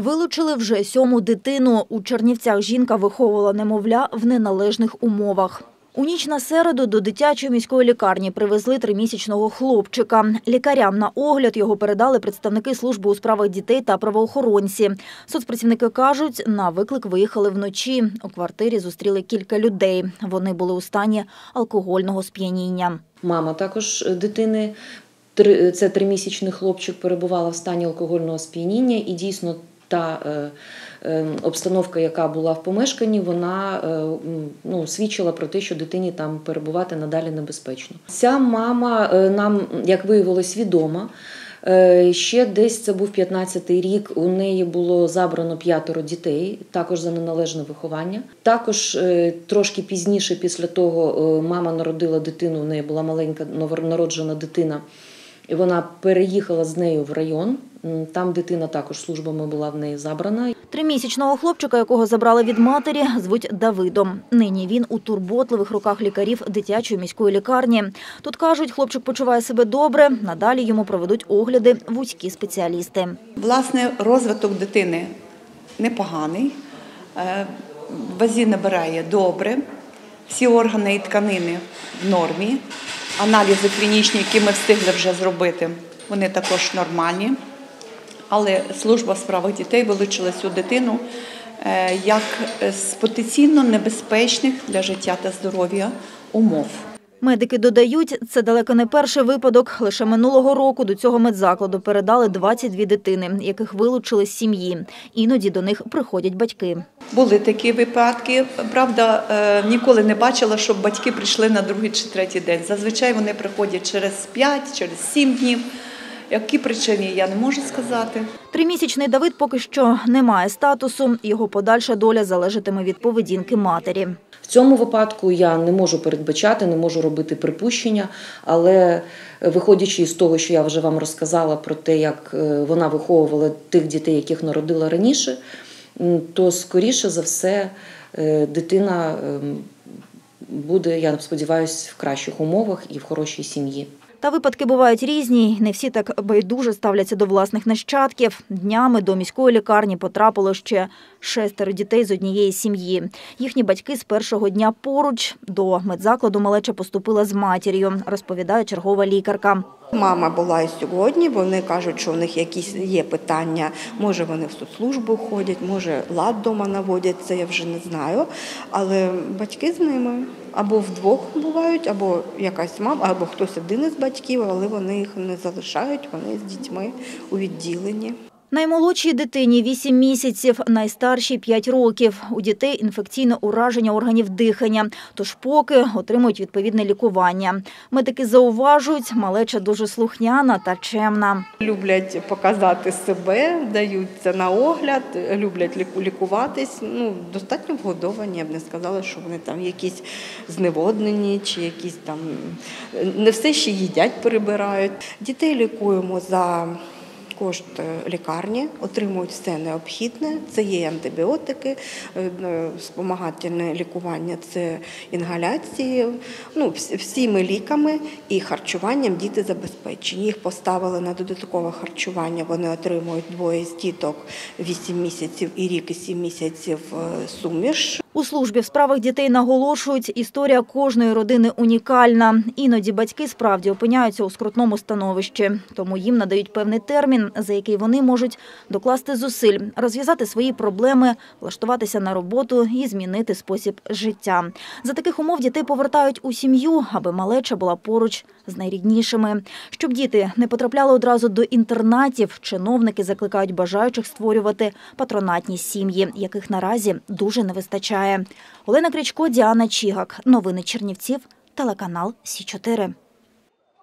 Вилучили вже 7-му дитину. У Чернівцях жінка виховувала немовля в неналежних умовах. У ніч на середу до дитячої міської лікарні привезли 3-місячного хлопчика. Лікарям на огляд його передали представники служби у справах дітей та правоохоронці. Соцпрацівники кажуть, на виклик виїхали вночі. У квартирі зустріли кілька людей. Вони були у стані алкогольного сп'яніння. Мама також дитини, це 3-місячний хлопчик, перебувала в стані алкогольного сп'яніння, і дійсно та обстановка, яка була в помешканні, вона свідчила про те, що дитині там перебувати надалі небезпечно. Ця мама нам, як виявилось, відома. Ще десь, це був 15-й рік, у неї було забрано 5 дітей, також за неналежне виховання. Також трошки пізніше, після того, мама народила дитину, у неї була маленька новонароджена дитина, і вона переїхала з нею в район. Там дитина також службами була в неї забрана. 3-місячного хлопчика, якого забрали від матері, звуть Давидом. Нині він у турботливих руках лікарів дитячої міської лікарні. Тут кажуть, хлопчик почуває себе добре, надалі йому проведуть огляди вузькі спеціалісти. Власне, розвиток дитини непоганий, в вазі набирає добре, всі органи і тканини в нормі, аналізи клінічні, які ми встигли вже зробити, вони також нормальні. Але служба у справах дітей вилучила цю дитину як з потенційно небезпечних для життя та здоров'я умов. Медики додають, це далеко не перший випадок. Лише минулого року до цього медзакладу передали 22 дитини, яких вилучили з сім'ї. Іноді до них приходять батьки. Були такі випадки. Правда, ніколи не бачила, щоб батьки прийшли на 2-й чи 3-й день. Зазвичай вони приходять через 5, через 7 днів. Які причини, я не можу сказати. 3-місячний Давид поки що не має статусу. Його подальша доля залежатиме від поведінки матері. В цьому випадку я не можу передбачати, не можу робити припущення, але виходячи з того, що я вже вам розказала про те, як вона виховувала тих дітей, яких народила раніше, то скоріше за все дитина буде, я сподіваюся, в кращих умовах і в хорошій сім'ї. Та випадки бувають різні, не всі так байдуже ставляться до власних нащадків. Днями до міської лікарні потрапило ще 6 дітей з однієї сім'ї. Їхні батьки з першого дня поруч. До медзакладу малеча поступила з матір'ю, розповідає чергова лікарка. Мама була і сьогодні, вони кажуть, що у них якісь є питання, може вони в соцслужбу ходять, може лад вдома наводять, це я вже не знаю, але батьки з ними або вдвох бувають, або якась мама, або хтось один із батьків, але вони їх не залишають, вони з дітьми у відділенні. Наймолодшій дитині 8 місяців, найстаршій 5 років. У дітей інфекційне ураження органів дихання, тож поки отримують відповідне лікування. Медики зауважують, малеча дуже слухняна та чемна. Люблять показати себе, даються на огляд, люблять лікуватись. Достатньо вгодовані, я б не сказала, що вони там якісь зневоднені чи якісь там не все ще їдять, перебирають. Дітей лікуємо за кошт лікарні, отримують все необхідне. Це є антибіотики, спомагательне лікування, це інгаляції. Всіми ліками і харчуванням діти забезпечені. Їх поставили на додаткове харчування, вони отримують 2 з діток 8 місяців і рік і 7 місяців суміш. У службі в справах дітей наголошують, історія кожної родини унікальна. Іноді батьки справді опиняються у скрутному становищі, тому їм надають певний термін, за який вони можуть докласти зусиль, розв'язати свої проблеми, влаштуватися на роботу і змінити спосіб життя. За таких умов дітей повертають у сім'ю, аби малеча була поруч з найріднішими. Щоб діти не потрапляли одразу до інтернатів, чиновники закликають бажаючих створювати патронатні сім'ї, яких наразі дуже не вистачає. Олена Крячко, Діана Чігак. Новини Чернівців. Телеканал Сі 4.